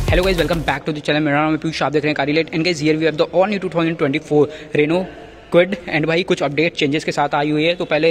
Hello guys, welcome back to the channel. मेरा नाम है पीयूष, आप देख रहे हैं कारीलेट। And guys here we have the all new 2024 Renault Kwid. And भाई कुछ अपडेट चेंजेस के साथ आई हुई है। तो पहले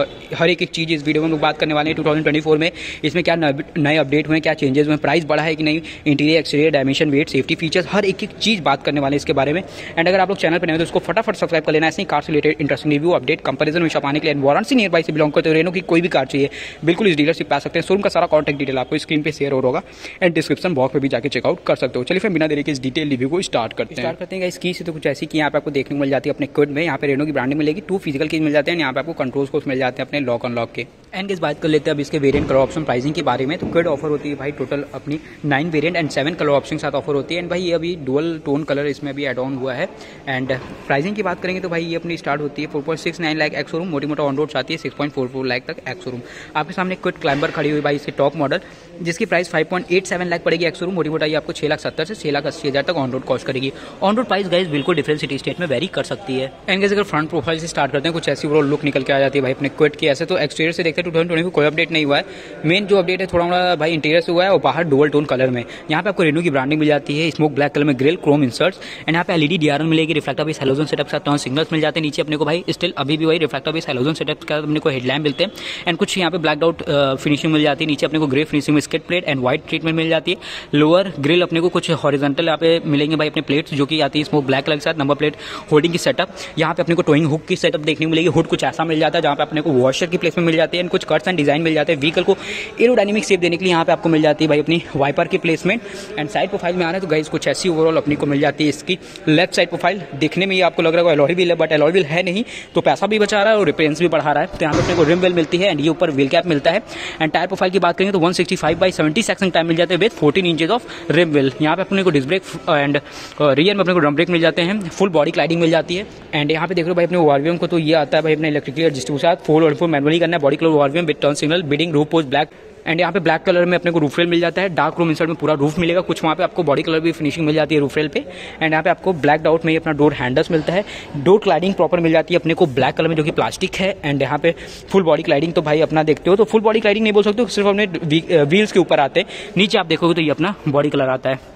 हर एक चीज़ इस वीडियो में हम लोग बात करने वाले हैं 2024 में इसमें क्या नए अपडेट हुए, क्या चेंजेस हुए, प्राइस बढ़ा है कि नहीं, interior exterior dimension weight safety features, हर एक चीज़ बात करने वाले हैं इसके बारे में। एंड अगर आप लोग चैनल पर नहीं हो तो उसको फटाफट सब्सक्राइब कर लेना। ऐसे ही कार से related interesting review update comparison में छपाने के लिए वाराणसी नियर बाई से बिलोंग करते हुए रेनो की कोई भी कार चाहिए बिल्कुल इस डीलरशिप पे आ सकते हैं। शोरूम का सारा कॉन्टैक्ट डिटेल आपको स्क्रीन पे शेयर होगा एंड डिस्क्रिप्शन बॉक्स में भी जाकर चेकआउट कर सकते हो। चलिए फिर बिना देरी के इस डिटेल रिव्यू को स्टार्ट करते हैं। इसकी से तो कुछ ऐसी कि यहाँ पे आपको देखने को मिल जाती है अपने क्विड में, यहाँ पे रेनो की ब्रांडिंग मिलेगी, 2 फिजिकल कीज मिल जाते हैं, यहाँ पे आपको कंट्रोल्स कोर्स मिल जाते हैं अपने लॉक अनलॉक के। एंड इस बात कर लेते हैं अब इसके वेरिएंट कलर ऑप्शन प्राइसिंग के बारे में। तो क्विड ऑफर होती है भाई टोटल अपनी 9 वेरिएंट एंड 7 कलर ऑप्शन के साथ ऑफर होती है। एंड भाई ये अभी डुअल टोन कलर इसमें अभी एड ऑन हुआ है। एंड प्राइसिंग की बात करेंगे तो भाई ये अपनी स्टार्ट होती है 4.69 लाख एक्स शोरूम, मोटी मोटा ऑन रोड आती है 6.44 लाख तक एक्स शोरूम। आपके सामने क्विड क्लाइंबर खड़ी हुई भाई इसके टॉप मॉडल, जिसकी प्राइस 5.87 लाख पड़ेगी एक्स शोरूम, मोटी मोटा ये आपको 6,70,000 से 6,80,000 तक ऑन रोड कॉस्ट करेगी। ऑन रोड प्राइस गाइस बिल्कुल डिफरेंट सिटी स्टेट में वेरी कर सकती है। एंड गाइस अगर फ्रंट प्रोफाइल से स्टार्ट करते हैं कुछ ऐसी ओवरऑल लुक निकल के आ जाती है भाई अपने क्विड की। ऐसे तो एक्सटीरियर से देखते हैं 2020 कोई अपडेट नहीं हुआ है। मेन जो अपडेट है थोड़ा भाई इंटीरियर से हुआ है और बाहर डुअल टोन कलर में। यहाँ पे आपको रेनो की ब्रांडिंग मिल जाती है, स्मोक ब्लैक कलर में ग्रिल क्रोम इंसर्ट्स। एंड यहाँ पे एलईडी डीआरएल मिलेगी, रिफ्लेक्टर बेस हैलोजन सेटअप के साथ टर्न सिग्नल्स मिल जाते हैं। नीचे अपने को भाई स्टिल अभी भी वही रिफ्लेक्टर बेस हैलोजन सेटअप के साथ अपने को हेडलैम्प मिलते हैं। एंड कुछ यहाँ पे ब्लैक आउट फिनिशिंग मिल जाती है। नीचे अपने को ग्रे फिनिशिंग में skid plate and white treatment मिल जाती है। लोअर ग्रिल अपने को कुछ हॉरिजॉन्टल यहाँ पे मिलेंगे भाई अपने प्लेट्स जो कि आती है स्मोक ब्लैक कलर के साथ, नंबर प्लेट होल्डिंग की सेटअप। यहाँ पे अपने को टोइंग हुक की सेटअप देखने को मिलेगी। हुड कुछ ऐसा मिल जाता है जहाँ पे अपने को वॉशर की प्लेस में मिल जाती है एंड कुछ कट्स एंड डिजाइन मिल जाते हैं। व्हीकल को एरोडायनेमिक शेप देने के लिए यहाँ पे आपको मिल जाती है भाई अपनी वाइपर की प्लेसमेंट। एंड साइड प्रोफाइल में आ रहा है तो गाइस कुछ ऐसी ओवरऑल अपनी को मिल जाती है। इसकी लेफ्ट साइड प्रोफाइल देखने में ये आपको लग रहा है अलॉय व्हील है, बट अलॉय व्हील है नहीं, तो पैसा भी बचा रहा है और रिपेयर्स भी बढ़ा रहा है। तो यहाँ पे अपने को रिम व्हील मिलती है एंड ये ऊपर व्हील कैप मिलता है। एंड टायर प्रोफाइल की बात करेंगे तो 165/70 सेक्शन टाइम मिल जाते हैं with 14 inches of rim wheel. यहाँ पे अपने को डिस्क ब्रेक एंड रियर में अपने को ड्रम ब्रेक मिल जाते हैं। फुल बॉडी क्लाइडिंग मिल जाती है। एंड यहाँ पे देख रहे हो भाई अपने ओआरवीएम को तो ये आता है भाई अपने इलेक्ट्रिकली एडजस्टेबल साथ 4 मैनुअली करना है। Body colour ORVM with turn signal, beading, roof post black. And यहाँ पे ब्लैक कलर में अपने को रूफ रेल मिल जाता है। डार्क रूम इंसर्ट में पूरा रूफ मिलेगा। कुछ वहाँ पे आपको बॉडी कलर भी फिनिशिंग मिल जाती है रूफ रेल पे। एंड यहाँ पे आपको ब्लैक आउट में अपना डोर हैंडल्स मिलता है। डोर क्लाइडिंग प्रॉपर मिल जाती है अपने को ब्लैक कलर में जो कि प्लास्टिक है। एंड यहाँ पे फुल बॉडी क्लाइडिंग तो भाई अपना देखते हो तो फुल बॉडी क्लाइडिंग नहीं बोल सकते, सिर्फ अपने व्हील्स के ऊपर आते हैं। नीचे आप देखोगे तो ये अपना बॉडी कलर आता है।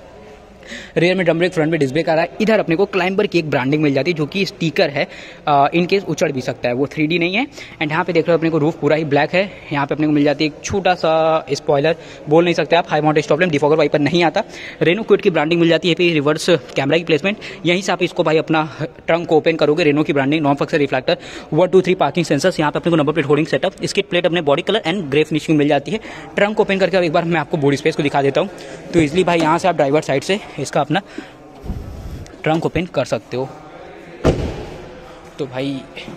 रेयर में ड्रम ब्रेक, फ्रंट में डिस्क ब्रेक आ रहा है। इधर अपने को क्लाइंबर की एक ब्रांडिंग मिल जाती है जो कि स्टिकर है, इन केस उचड़ भी सकता है, वो 3D नहीं है। एंड यहाँ पे देख रहे हो अपने को रूफ पूरा ही ब्लैक है। यहाँ पे अपने को मिल जाती है एक छोटा सा स्पॉइलर, बोल नहीं सकते आप, high mounted stop lamp, defogger wiper नहीं आता। रेनो क्विड की ब्रांडिंग मिल जाती है। रिवर्स कैमरा की प्लेसमेंट, यहीं से आप इसको भाई अपना ट्रंक को ओपन करोगे। रेनो की ब्रांडिंग, नॉन फक्सर रिफ्लेक्टर, 1 2 3 पार्किंग सेंसर्स। यहाँ पे अपने को number plate holding setup, skid plate अपने body colour and grey finishing मिल जाती है। ट्रंक ओपन करके अब एक बार मैं आपको बॉडी स्पेस को दिखा देता हूँ। तो इसलिए भाई यहाँ से आप ड्राइवर साइड से इसका अपना ट्रंक ओपन कर सकते हो। तो भाई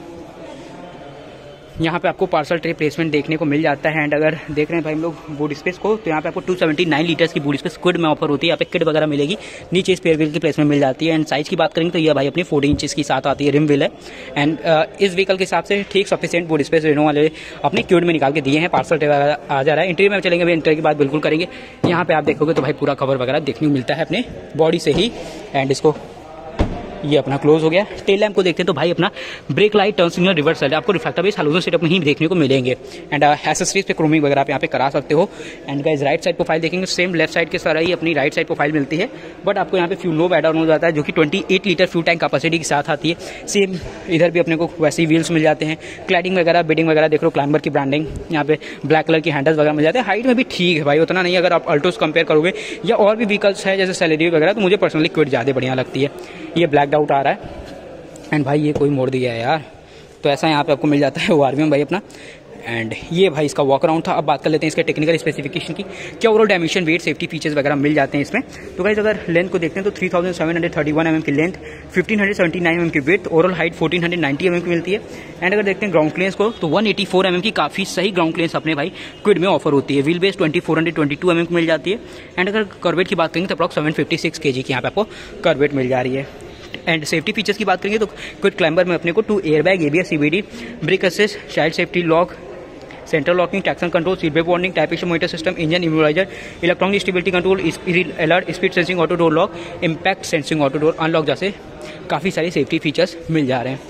यहाँ पे आपको पार्सल ट्रे प्लेसमेंट देखने को मिल जाता है। एंड अगर देख रहे हैं भाई हम लोग बूट स्पेस को तो यहाँ पे आपको 279 लीटर्स की बूट स्पेस क्विड में ऑफर होती है। यहाँ पे किट वगैरह मिलेगी, नीचे स्पेयर व्हील की प्लेसमेंट मिल जाती है। एंड साइज की बात करेंगे तो ये भाई अपनी 40 इंचेस की साथ आती है, रिम व्हील है। एंड इस व्हीकल के हिसाब से ठीक सफिशिएंट बूट स्पेस रेनो वाले अपने क्विड में निकाल के दिए हैं। पार्सल ट्रे वगैरह आ जा रहा है। इंटीरियर में चलेंगे, इंटीरियर की बात बिल्कुल करेंगे। यहाँ पे आप देखोगे तो भाई पूरा कवर वगैरह देखने को मिलता है अपने बॉडी से ही। एंड इसको ये अपना क्लोज हो गया। टेल लैम्प को देखते हैं तो भाई अपना brake light, turn signal, reverse light आपको रिफ्लेक्टर बेस हैलोजन सेटअप में ही देखने को मिलेंगे। एंड एक्सेसरीज पे क्रोमिंग वगैरह आप यहाँ पे करा सकते हो। And guys right side profile देखेंगे सेम लेफ्ट साइड के सारा ही अपनी राइट साइड प्रोफाइल मिलती है, बट आपको यहाँ पे फ्यूल नोब ऐड ऑन हो जाता है जो कि 28 लीटर फ्यूल टैंक कैपेसिटी के साथ आती है। सेम इधर भी अपने को वैसे ही व्हील्स मिल जाते हैं। क्लैडिंग वगैरह, बिडिंग वगैरह देख लो, क्लाइंबर की ब्रांडिंग, यहाँ पे ब्लैक कलर की हैंडल्स वगैरह मिल जाते हैं। हाइट में भी ठीक है भाई, उतना नहीं। अगर आप अल्टो से कंपेयर करोगे या और भी व्हीकल्स है जैसे सेलेरियो वगैरह, तो मुझे पर्सनली क्विड ज़्यादा बढ़िया लगती है। ये ब्लैक आउट आ रहा है। एंड भाई ये कोई मोड़ दिया है यार, तो ऐसा यहाँ पे आपको मिल जाता है ओआरवीएम भाई अपना। एंड ये भाई इसका वॉक अराउंड था। अब बात कर लेते हैं इसके टेक्निकल स्पेसिफिकेशन की, क्या overall dimension, weight, safety features वगैरह मिल जाते हैं इसमें। तो गाइस अगर लेंथ को देखते हैं तो 3731 mm की लेंथ, 1579 mm की विड्थ, ओवरऑल हाइट 1490 mm की मिलती है। एंड अगर देखते हैं ग्राउंड क्लियरेंस को तो 184 mm की काफ़ी सही ग्राउंड क्लियरेंस अपने भाई क्विड में ऑफर होती है। व्हील बेस 2422 mm की मिल जाती है। एंड अगर कर्वेट की बात करेंगे तो अप्रॉक्स 756 kg की यहाँ पे आपको कर्वेट मिल जा रही है। एंड सेफ्टी फीचर्स की बात करेंगे तो क्विड क्लाइंबर में अपने को 2 airbag, ABS, CVD, brake assist, child safety lock, central locking, traction control, seat belt warning, tyre monitor system, engine immobiliser, electronic stability control, alert, speed sensing auto door lock, impact sensing auto door unlock जैसे काफ़ी सारे safety features मिल जा रहे हैं।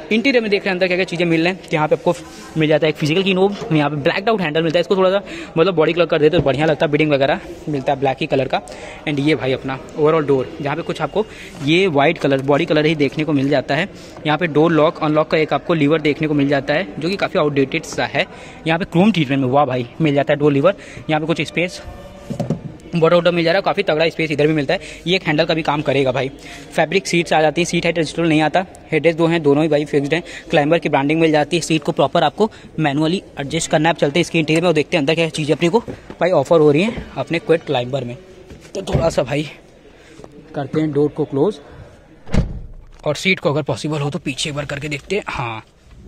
Interior में देख रहे हैं अंदर क्या क्या चीज़ें मिल रही हैं। यहाँ पे आपको मिल जाता है एक फिजिकल की नोब, यहाँ पे ब्लैक आउट हैंडल मिलता है, इसको थोड़ा सा मतलब बॉडी कलर कर देते तो बढ़िया लगता है, बिडिंग वगैरह मिलता है ब्लैक ही कलर का। एंड ये भाई अपना ओवरऑल डोर, जहाँ पे कुछ आपको ये वाइट कलर बॉडी कलर ही देखने को मिल जाता है। यहाँ पे डोर लॉक अनलॉक का एक आपको लीवर देखने को मिल जाता है जो कि काफ़ी आउटडेटेड सा है। यहाँ पे क्रोम ट्रीटमेंट में वाह भाई मिल जाता है डोर लीवर। यहाँ पे कुछ स्पेस बॉर्डर मिल जा रहा है, काफ़ी तगड़ा स्पेस इधर भी मिलता है। ये एक हैंडल का भी काम करेगा भाई। फैब्रिक सीट्स आ जाती है, सीट हाइट एडजस्टेबल नहीं आता, हेडरेस्ट दो हैं, दोनों ही भाई फिक्स्ड हैं। क्लाइंबर की ब्रांडिंग मिल जाती है, सीट को प्रॉपर आपको मैनुअली एडजस्ट करना है। आप चलते हैं इसके इंटीरियर में और देखते हैं अंदर क्या चीज़ें अपने को भाई ऑफर हो रही है अपने क्विड क्लाइंबर में। तो थोड़ा सा भाई करते हैं डोर को क्लोज और सीट को अगर पॉसिबल हो तो पीछे एक बार करके देखते हैं। हाँ,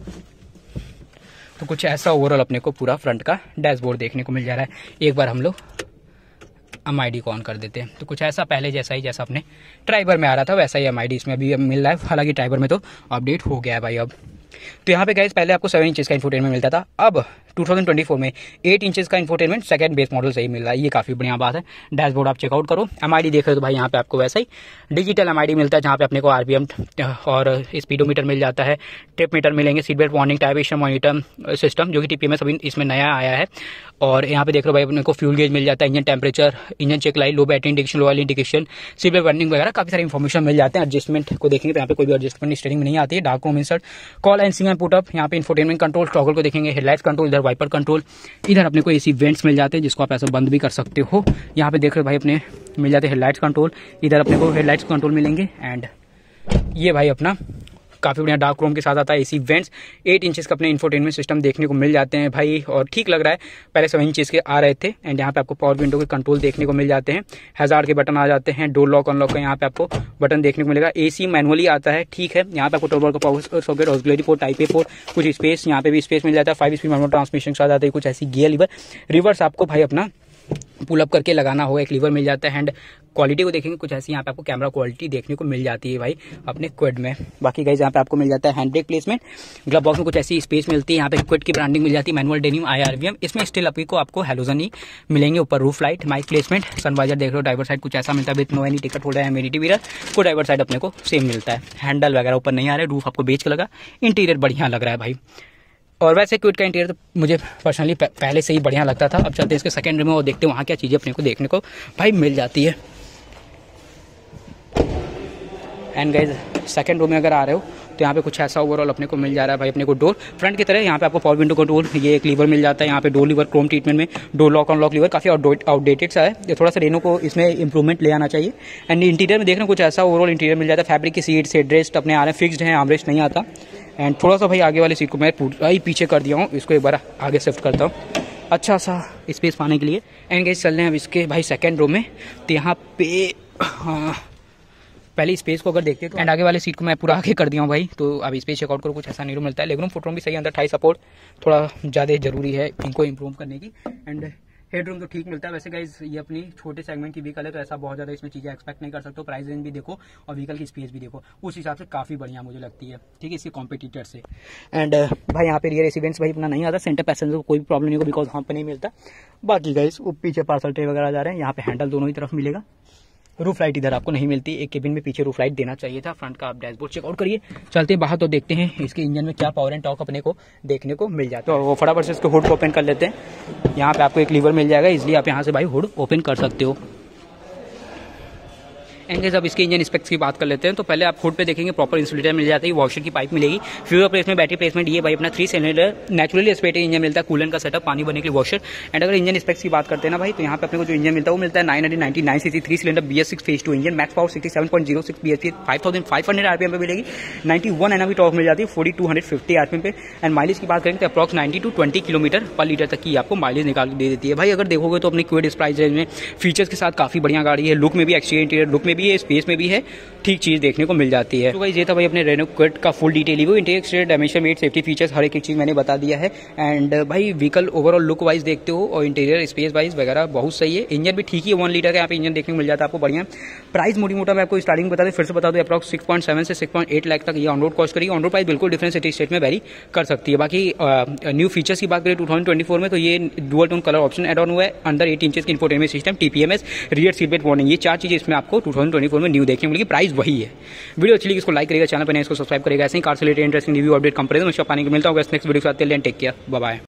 तो कुछ ऐसा ओवरऑल अपने को पूरा फ्रंट का डैशबोर्ड देखने को मिल जा रहा है। एक बार हम लोग MID को ऑन कर देते हैं तो कुछ ऐसा पहले जैसा ही जैसा अपने ट्राइबर में आ रहा था वैसा ही MID इसमें अभी मिल रहा है। हालांकि ट्राइबर में तो अपडेट हो गया है भाई अब। तो यहाँ पे गाइस पहले आपको 7 इंचेस का इंफोटेनमेंट मिलता था, अब 2024 में 8 इंचेस का इंफोटेनमेंट सेकंड बेस मॉडल से ही मिल रहा है। ये काफ़ी बढ़िया बात है। डैशबोर्ड आप चेकआउट करो, MID देख रहे हो तो भाई यहाँ पे आपको वैसा ही डिजिटल MID मिलता है, जहाँ पे अपने को RPM और स्पीडोमीटर मिल जाता है, ट्रिप मीटर मिलेंगे, सीट बेल्ट वार्निंग, टाइपेशन मॉनिटर सिस्टम जो कि TPMS अभी इसमें नया आया है। और यहाँ पे देख रहे हो भाई अपने को फ्यूल गेज मिल जाता है, engine temperature, engine check light, low battery indication, low oil indication, seat belt warning वगैरह काफ़ी सारी इन्फॉर्मेशन मिल जाते हैं। एडजस्टमेंट को देखेंगे तो यहाँ पे कोई भी एडजस्टमेंट स्टीयरिंग में नहीं आती है। Dark room insert, call end single put up, यहाँ पे इंफोटेनमेंट कंट्रोल, टॉगल को देखेंगे, हेडलाइट्स कंट्रोल, इधर वाइपर कंट्रोल, इधर अपने को AC वेंट्स मिल जाते हैं जिसको आप ऐसा बंद भी कर सकते हो। यहाँ पे देख रहे हो भाई अपने मिल जाते हैं हेडलाइट्स कंट्रोल, इधर अपने को हेडलाइट्स कंट्रोल मिलेंगे। एंड ये भाई अपना काफ़ी बढ़िया डार्क क्रोम के साथ आता है। AC वेंट्स 8 इंचेस का अपने इंफोटेनमेंट सिस्टम देखने को मिल जाते हैं भाई, और ठीक लग रहा है। पहले 7 इंचेस के आ रहे थे। एंड यहाँ पे आपको पावर विंडो के कंट्रोल देखने को मिल जाते हैं, हैजार्ड के बटन आ जाते हैं, डोर लॉक अनलॉक का यहाँ पे आपको बटन देखने को मिलेगा। AC मैनुअली आता है, ठीक है। यहाँ पे आपको 12 वोल्ट का power socket, auxiliary port, type A port, कुछ स्पेस, यहाँ पे भी स्पेस मिल जाता है। 5 स्पीड मैनुअल ट्रांसमिशन के साथ आते हैं, कुछ ऐसी गियर लीवर, रिवर्स आपको भाई अपना पुल अप करके लगाना होगा, एक लीवर मिल जाता है। हैंड क्वालिटी को देखेंगे कुछ ऐसी यहाँ पे आपको कैमरा क्वालिटी देखने को मिल जाती है भाई अपने क्विड में। बाकी गाइस यहाँ पे आपको मिल जाता है hand brake placement, glove box में कुछ ऐसी स्पेस मिलती है। यहाँ पे क्विड की ब्रांडिंग मिल जाती है, मैनुअल डेनिम IRVM, इसमें स्टिल आपको हेलोजन ही मिलेंगे। ऊपर roof light, mic placement, sunvisor देख रहे हो, ड्राइवर साइड कुछ ऐसा मिलता है with no any ticket holder, amenity mirror को ड्राइवर साइड अपने को सेम मिलता है। हैंडल वगैरह ऊपर नहीं आ रहे, रूफ आपको बेच के लगा, इंटीरियर बढ़िया लग रहा है भाई। और वैसे क्विड का इंटीरियर तो मुझे पर्सनली पहले से ही बढ़िया लगता था। अब चलते हैं इसके सेकंड रूम में और देखते हैं वहाँ क्या चीज़ें अपने को देखने को भाई मिल जाती है। एंड गाइज सेकंड रूम में अगर आ रहे हो तो यहाँ पे कुछ ऐसा ओवरऑल अपने को मिल जा रहा है भाई अपने को डोर फ्रंट की तरह। यहाँ पे आपको पावर विंडो कंट्रोल, ये एक लीवर मिल जाता है। यहाँ पे डोर लीवर क्रोम ट्रीटमेंट में, डोर लॉक अनलॉक लीवर काफ़ी आउटडेटेड सा है, ये थोड़ा सा रेनो को इसमें इंप्रूवमेंट ले आना चाहिए। एंड इंटीरियर में देख रहे हो कुछ ऐसा ओवरऑल इंटीरियर मिल जाता है। फैब्रिक की सीट्स, हेडरेस्ट अपने आ रहे हैं, फिक्स्ड हैं, आर्मरेस्ट नहीं आता। एंड थोड़ा सा भाई आगे वाली सीट को मैं पूरा ही पीछे कर दिया हूँ, इसको एक बार आगे शिफ्ट करता हूँ अच्छा सा स्पेस पाने के लिए। एंड गाइस चल रहे हैं अब इसके भाई सेकंड रो में। तो यहाँ पे हाँ पहले स्पेस को अगर देखते हैं तो एंड आगे वाले सीट को मैं पूरा आगे कर दिया हूँ भाई। तो अब स्पेस चेकआउट करो, कुछ ऐसा नहीं मिलता है। लेगरूम फुटरूम भी सही, अंदर थाई सपोर्ट थोड़ा ज़्यादा जरूरी है इनको इम्प्रूव करने की। एंड हेडरूम तो ठीक मिलता है। वैसे गाइज ये अपनी छोटे सेगमेंट की व्हीकल है तो ऐसा बहुत ज़्यादा इसमें चीज़ें एक्सपेक्ट नहीं कर सकते हो। प्राइस रेंज भी देखो और व्हीकल की स्पेस भी देखो, उस हिसाब से काफ़ी बढ़िया मुझे लगती है, ठीक है, इसके कॉम्पिटिटर से। एंड भाई यहाँ पे रियर रेसिडेंस भाई अपना नहीं आता, सेंटर पैसेंजर को कोई भी प्रॉब्लम नहीं होगी बिकॉज वहाँ पे नहीं मिलता। बाकी गाइज वो पीछे पार्सल ट्रे वगैरह जा रहे हैं, यहाँ पे हैंडल दोनों ही तरफ मिलेगा। रूफ लाइट इधर आपको नहीं मिलती, एक केबिन में पीछे रूफ लाइट देना चाहिए था। फ्रंट का आप डैशबोर्ड चेकआउट करिए। चलते हैं बाहर तो देखते हैं इसके इंजन में क्या पावर एंड टॉर्क अपने को देखने को मिल जाता है। तो वो फटाफट से इसको हुड को ओपन कर लेते हैं। यहाँ पे आपको एक लीवर मिल जाएगा, इसलिए आप यहाँ से भाई हुड ओपन कर सकते हो। एंड अब इसके इंजन स्पेक्स की बात कर लेते हैं। तो पहले आप हुड पे देखेंगे प्रॉपर इंसुलेटर मिल जाता है, वॉशर की पाइप मिलेगी, फ्यूल प्लेसमेंट, बैटरी प्लेसमेंट। ये भाई अपना 3 सिलेंडर नेचुरली एस्पिरेटेड इंजन मिलता है, कूलेंट का सेटअप, पानी भरने के लिए वॉशर। एंड अगर इंजन स्पेक्स की बात करते हैं ना भाई, तो यहाँ पे अपने को जो इंजन मिलता है वो मिलता है 999 cc 3 cylinder BS6 phase 2 engine, max power 67.06 bhp, 5500 RPM पे मिलेगी। 91 Nm टॉर्क मिल जाती है 4250 RPM पे। एंड माइलेज की बात करेंगे तो approx 90 to 20 kilometre per litre तक की आपको माइलेज निकाल दे देती है। भाई अगर देखोगे तो अपनी क्विड इस प्राइस रेंज में फीचर्स के साथ काफी बढ़िया गाड़ी है। लुक में भी, एक्सटीरियर इंटीरियर लुक में भी है, स्पेस में भी है, ठीक चीज देखने को मिल जाती है। तो भाई ये था भाई अपने रेनो क्विड का full detail review, interior exterior dimension made safety features हर एक चीज मैंने बता दिया है। एंड भाई व्हीकल ओवरऑल लुक वाइज देखते हो और इंटीरियर स्पेस वाइज वगैरह बहुत सही है। इंजन भी ठीक ही है, 1 लीटर का यहाँ पे इंजन देखने को मिल जाता है आपको बढ़िया। प्राइस मोटी मोटा मैं आपको स्टार्टिंग बता दूं, फिर से बता दूं, अप्रॉक्स 6.7 से 6.8 लाख तक ये ऑन रोड कॉस्ट करेगी। ऑन रोड प्राइस बिल्कुल डिफरेंट सिटी स्टेट में वेरी कर सकती है। बाकी न्यू फीचर्स की बात करें 2024 में तो ये dual tone colour option add on हुआ है, अंदर 8 इंचेस की infotainment system, TPMS, rear seat belt warning, ये 4 चीजें इसमें आपको 2024 में न्यू देखने मिलेगी, प्राइस वही है। वीडियो अच्छी लगी इसको लाइक करेगा, चैनल पर नहीं इसको सब्सक्राइब करेगा। ऐसे ही कार से related interesting review update comparison उसका पाने को मिलता होगा नेक्स्ट वीडियो के साथ। Take care, bye bye.